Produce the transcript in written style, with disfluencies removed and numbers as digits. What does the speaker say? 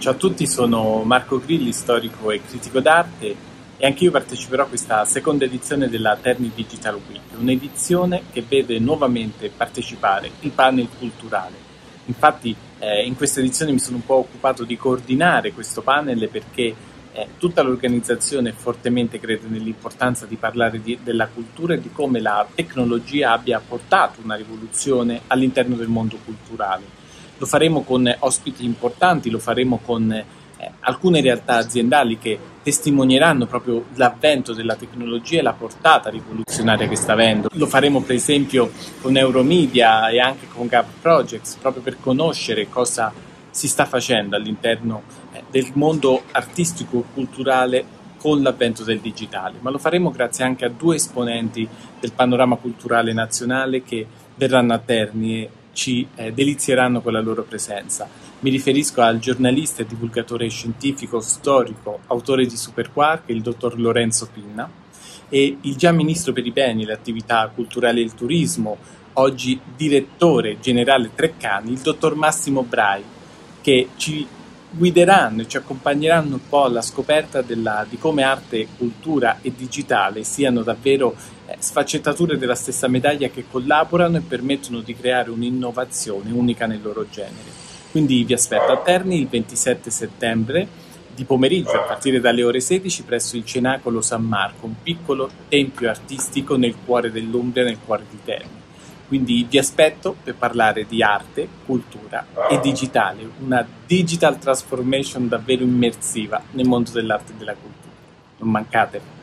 Ciao a tutti, sono Marco Grilli, storico e critico d'arte e anch'io parteciperò a questa seconda edizione della Terni Digital Week, un'edizione che vede nuovamente partecipare il panel culturale. Infatti in questa edizione mi sono un po' occupato di coordinare questo panel perché tutta l'organizzazione fortemente crede nell'importanza di parlare della cultura e di come la tecnologia abbia portato una rivoluzione all'interno del mondo culturale. Lo faremo con ospiti importanti, lo faremo con alcune realtà aziendali che testimonieranno proprio l'avvento della tecnologia e la portata rivoluzionaria che sta avendo. Lo faremo per esempio con Euromedia e anche con Gap Projects, proprio per conoscere cosa si sta facendo all'interno del mondo artistico e culturale con l'avvento del digitale, ma lo faremo grazie anche a due esponenti del panorama culturale nazionale che verranno a Terni e ci delizieranno con la loro presenza. Mi riferisco al giornalista e divulgatore scientifico, storico, autore di Superquark, il dottor Lorenzo Pinna, e il già ministro per i beni, le attività culturali e il turismo, oggi direttore generale Treccani, il dottor Massimo Brai, che ci guideranno e ci accompagneranno un po' alla scoperta di come arte, cultura e digitale siano davvero sfaccettature della stessa medaglia che collaborano e permettono di creare un'innovazione unica nel loro genere. Quindi vi aspetto a Terni il 27 settembre di pomeriggio a partire dalle ore 16 presso il Cenacolo San Marco, un piccolo tempio artistico nel cuore dell'Umbria, nel cuore di Terni. Quindi vi aspetto per parlare di arte, cultura e digitale, una digital transformation davvero immersiva nel mondo dell'arte e della cultura. Non mancate!